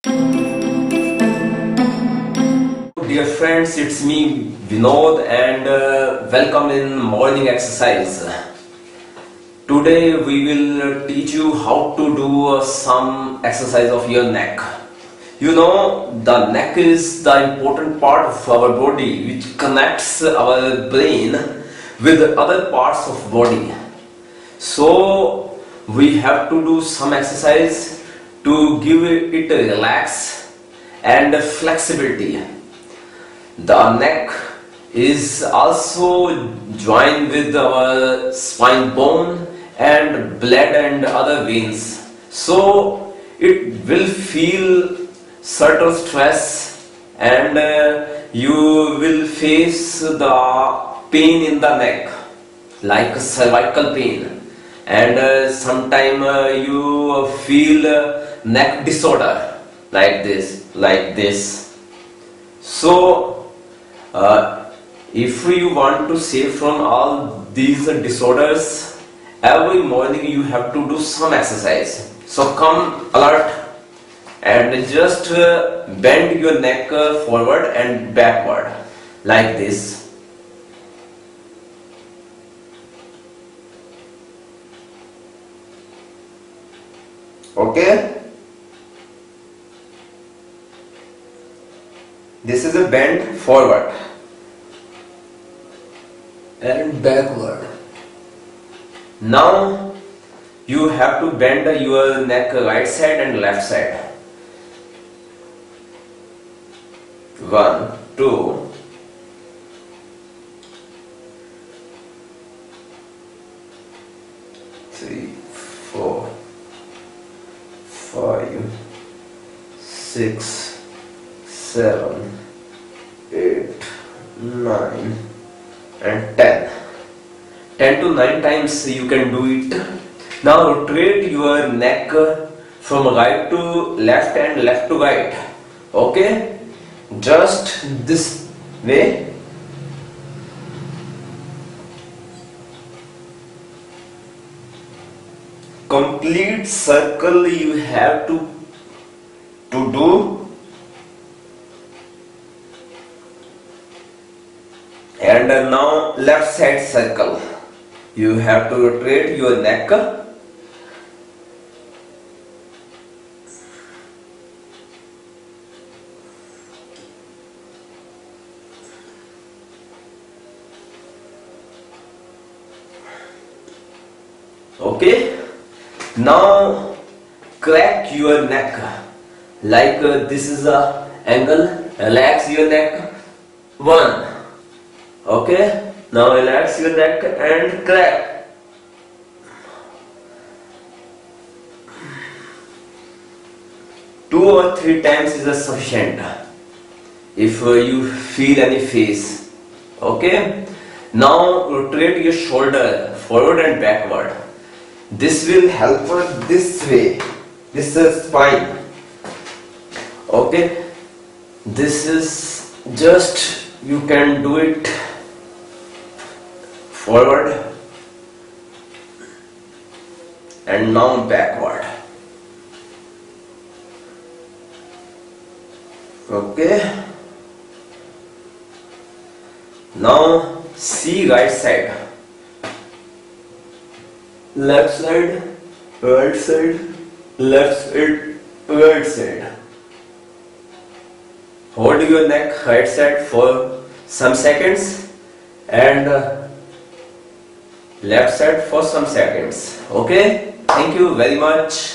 Dear friends, it's me Vinod and welcome in morning exercise. Today we will teach you how to do some exercise of your neck. You know, the neck is the important part of our body which connects our brain with other parts of body. So we have to do some exercise to give it a relax and flexibility. The neck is also joined with our spine bone and blood and other veins. So it will feel certain stress and you will face the pain in the neck like cervical pain, and sometime you feel neck disorder like this. So if you want to save from all these disorders, every morning you have to do some exercise. So come alert and just bend your neck forward and backward like this. Okay? This is a bend forward and backward. Now you have to bend your neck right side and left side. 1, 2, 3, 4, 5, 6, 7, 8, 9 and 10. 10 to 9 times you can do it. Now rotate your neck from right to left and left to right. Okay? Just this way. Complete circle you have to do. And now left side circle. You have to rotate your neck. Okay. Now crack your neck like this is a angle. Relax your neck. 1. Okay, now relax your neck and crack. 2 or 3 times is sufficient if you feel any phase. Okay, now rotate your shoulder forward and backward. This will help us this way. This is spine. Okay, this is just you can do it forward and now backward. Okay, now see right side, left side, right side, left side, right side. Hold your neck right side for some seconds and left side for some seconds. Okay, thank you very much.